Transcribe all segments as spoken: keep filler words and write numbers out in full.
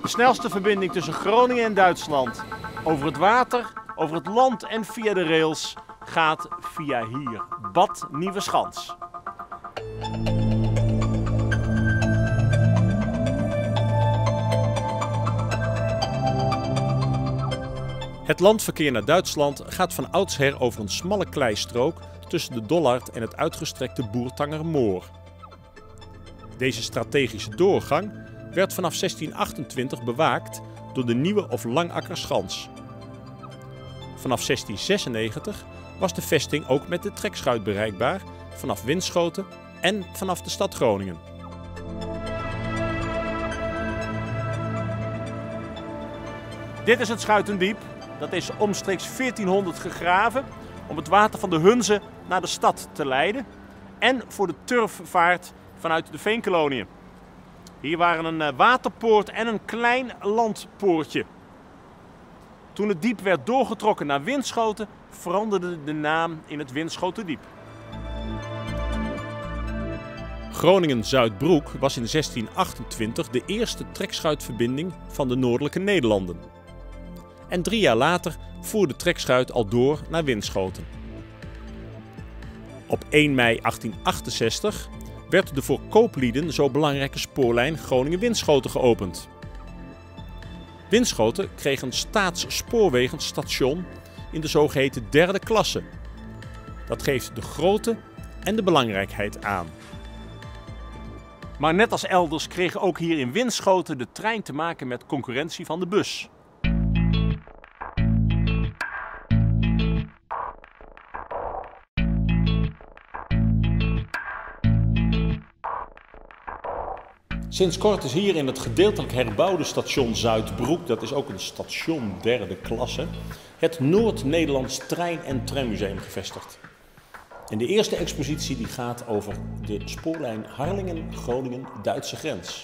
De snelste verbinding tussen Groningen en Duitsland, over het water, over het land en via de rails, gaat via hier, Bad Nieuweschans. Het landverkeer naar Duitsland gaat van oudsher over een smalle kleistrook tussen de Dollard en het uitgestrekte Bourtangermoor. Deze strategische doorgang werd vanaf zestien achtentwintig bewaakt door de Nieuwe of Langakkerschans. Vanaf zestien zesennegentig was de vesting ook met de trekschuit bereikbaar vanaf Winschoten en vanaf de stad Groningen. Dit is het Schuitendiep. Dat is omstreeks veertienhonderd gegraven om het water van de Hunze naar de stad te leiden en voor de turfvaart vanuit de Veenkoloniën. Hier waren een waterpoort en een klein landpoortje. Toen het diep werd doorgetrokken naar Winschoten, veranderde de naam in het Winschoterdiep. Groningen-Zuidbroek was in zestien achtentwintig de eerste trekschuitverbinding van de Noordelijke Nederlanden. En drie jaar later voer de trekschuit al door naar Winschoten. Op één mei achttienhonderdachtenzestig werd de voor kooplieden zo belangrijke spoorlijn Groningen-Winschoten geopend. Winschoten kreeg een staatsspoorwegenstation in de zogeheten derde klasse. Dat geeft de grootte en de belangrijkheid aan. Maar net als elders kreeg ook hier in Winschoten de trein te maken met concurrentie van de bus. Sinds kort is hier in het gedeeltelijk herbouwde station Zuidbroek, dat is ook een station derde klasse, het Noord-Nederlands Trein- en Trammuseum gevestigd. En de eerste expositie die gaat over de spoorlijn Harlingen-Groningen-Duitse grens.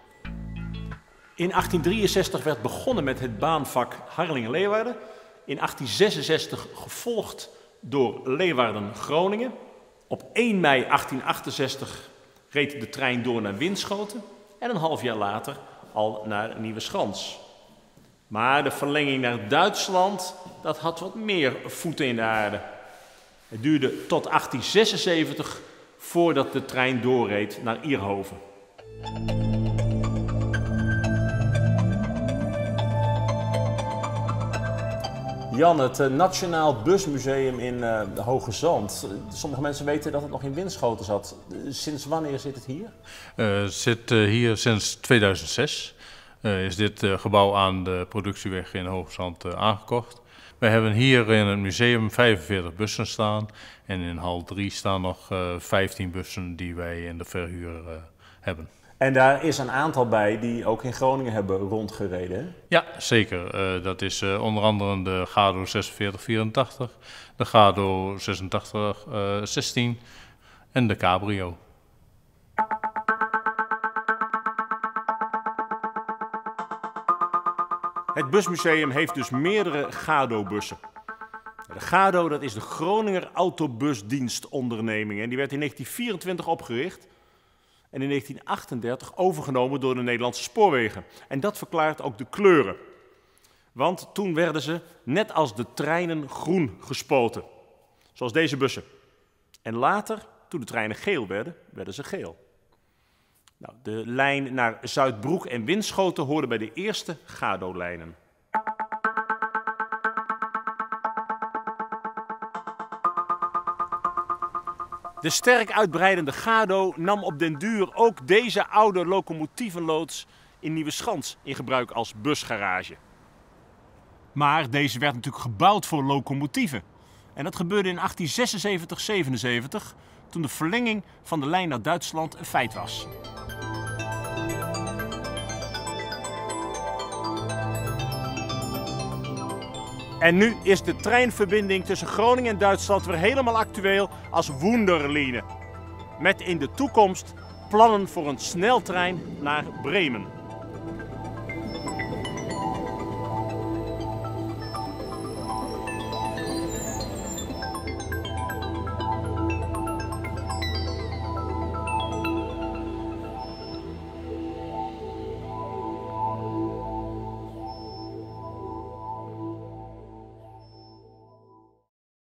In achttien drieënzestig werd begonnen met het baanvak Harlingen-Leeuwarden. In achttien zesenzestig gevolgd door Leeuwarden-Groningen. Op één mei achttien achtenzestig reed de trein door naar Winschoten en een half jaar later al naar Nieuweschans. Maar de verlenging naar Duitsland, dat had wat meer voeten in de aarde. Het duurde tot achttien zesenzeventig voordat de trein doorreed naar Ierhoven. Jan, het Nationaal Busmuseum in uh, Hoge Zand. Sommige mensen weten dat het nog in Winschoten zat. Sinds wanneer zit het hier? Het uh, zit uh, hier sinds tweeduizend zes. Uh, is dit uh, gebouw aan de productieweg in Hoge Zand uh, aangekocht. We hebben hier in het museum vijfenveertig bussen staan. En in hal drie staan nog uh, vijftien bussen die wij in de verhuur uh, hebben. En daar is een aantal bij die ook in Groningen hebben rondgereden, hè? Ja, zeker. Uh, dat is uh, onder andere de Gado zesenveertig vierentachtig, de Gado zesentachtig zestien en de Cabrio. Het busmuseum heeft dus meerdere Gado-bussen. De Gado, dat is de Groninger Autobusdienstonderneming en die werd in negentien vierentwintig opgericht. En in negentien achtendertig overgenomen door de Nederlandse Spoorwegen. En dat verklaart ook de kleuren. Want toen werden ze, net als de treinen, groen gespoten. Zoals deze bussen. En later, toen de treinen geel werden, werden ze geel. Nou, de lijn naar Zuidbroek en Winschoten hoorde bij de eerste Gado-lijnen. De sterk uitbreidende Gado nam op den duur ook deze oude locomotievenloods in Nieuweschans in gebruik als busgarage. Maar deze werd natuurlijk gebouwd voor locomotieven. En dat gebeurde in achttien zesenzeventig zevenenzeventig, toen de verlenging van de lijn naar Duitsland een feit was. En nu is de treinverbinding tussen Groningen en Duitsland weer helemaal actueel als Wunderline. Met in de toekomst plannen voor een sneltrein naar Bremen.